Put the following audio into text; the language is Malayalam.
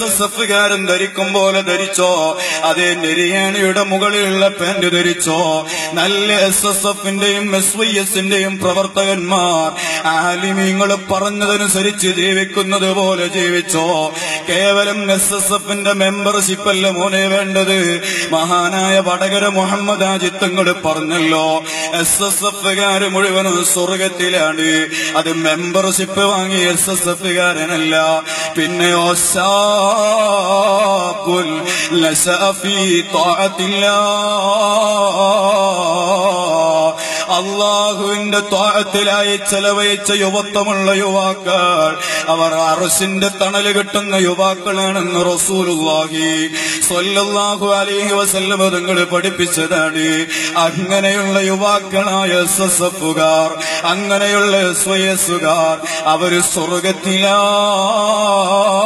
SSF-കാരൻ ധരിക്കും പോലെ ധരിച്ചോ, അതേ നെരിയാണിയുടെ മുകളിലുള്ള പാന്റ് ധരിച്ചോ. നല്ല SSF-ന്റെയും SYS-ന്റെയും പ്രവർത്തകന്മാർ ആലിമീങ്ങൾ പറഞ്ഞതനുസരിച്ച് ജീവിക്കുന്നത് പോലെ ജീവിച്ചോ. കേവലം SSF-ന്റെ മെമ്പർഷിപ്പ് അല്ല മോനെ വേണ്ടത്. മഹാനായ വടകര മുഹമ്മദ് ആജിത്തങ്ങൾ പറഞ്ഞല്ലോ, SSF-കാര് മുഴുവനും സ്വർഗത്തിലാണ്. അത് മെമ്പർഷിപ്പ് വാങ്ങിയ SSF-കാരനല്ല. പിന്നെയോ ശാബുൽ ലശഅ ഫീ ത്വാഅത്തില്ലാഹ്, അള്ളാഹുവിന്റെ ത്വാഅത്തിലായി ചെലവഴിച്ച യുവത്വമുള്ള യുവാക്കൾ, അവർ അർശിന്റെ തണല് കിട്ടുന്ന യുവാക്കളാണെന്ന് റസൂലുള്ളാഹി സ്വല്ലല്ലാഹു അലൈഹി വസല്ലം തങ്ങൾ പഠിപ്പിച്ചതാണ്. അങ്ങനെയുള്ള യുവാക്കളായ SSF-കാർ, അങ്ങനെയുള്ള SYS-കാർ, അവര് സ്വർഗത്തിലാ.